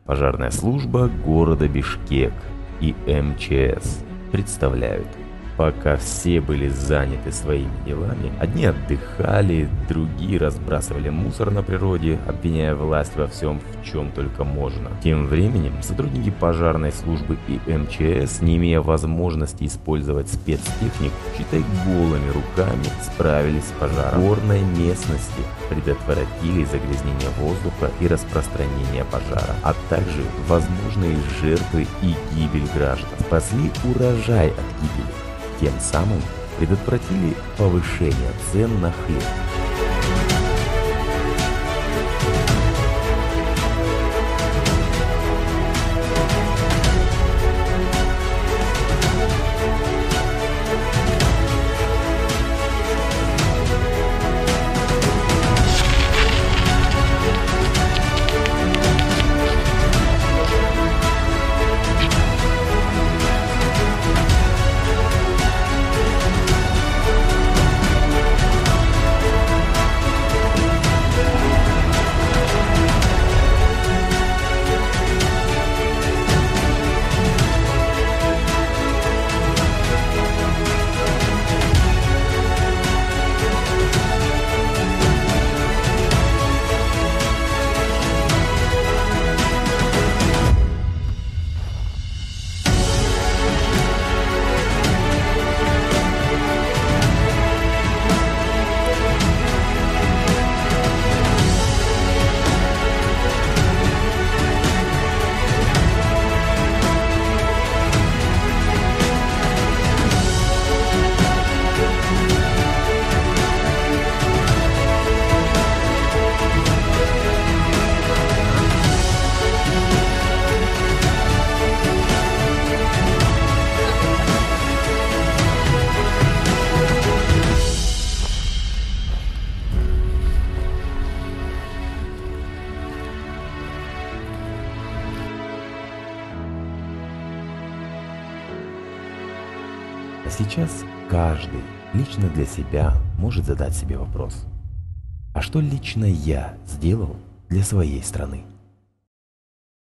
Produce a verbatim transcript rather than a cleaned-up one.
Пожарная служба города Бишкек и эм че эс представляют. Пока все были заняты своими делами, одни отдыхали, другие разбрасывали мусор на природе, обвиняя власть во всем, в чем только можно. Тем временем сотрудники пожарной службы и эм че эс, не имея возможности использовать спецтехнику, считай голыми руками, справились с пожаром в горной местности, предотвратили загрязнение воздуха и распространение пожара, а также возможные жертвы и гибель граждан. Спасли урожай от гибели. Тем самым предотвратили повышение цен на хлеб. А сейчас каждый лично для себя может задать себе вопрос: а что лично я сделал для своей страны?